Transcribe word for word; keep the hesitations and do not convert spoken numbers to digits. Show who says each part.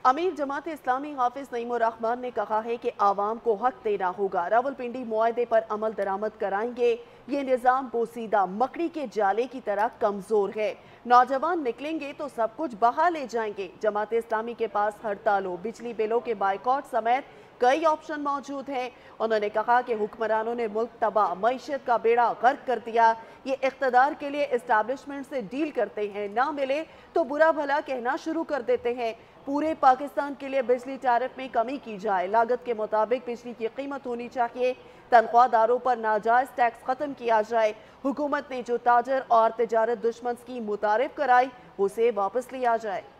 Speaker 1: अमीर जमात इस्लामी हाफिज नईमुर रहमान ने कहा है कि आवाम को हक देना होगा। रावलपिंडी मुआहदे पर अमल दरामद कराएंगे। ये निज़ाम बोसीदा मकड़ी के जाले की तरह कमजोर है। नौजवान निकलेंगे तो सब कुछ बहा ले जाएंगे। जमात इस्लामी के पास हड़तालों, बिजली बिलों के बाइकॉट समेत कई ऑप्शन मौजूद हैं। उन्होंने कहा कि हुक्मरानों ने मुल्क तबाह, मईशत का बेड़ा गर्क कर दिया। ये इख्तदार के लिए इस्टेब्लिशमेंट से डील करते हैं, ना मिले तो बुरा भला कहना शुरू कर देते हैं। पूरे पाकिस्तान के लिए बिजली टैरिफ में कमी की जाए, लागत के मुताबिक बिजली की कीमत होनी चाहिए, तनख्वाहदारों पर नाजायज टैक्स खत्म किया जाए। हुकूमत ने जो ताजर और तिजारत दुश्मन स्कीम मुतारिफ कराई उसे वापस लिया जाए।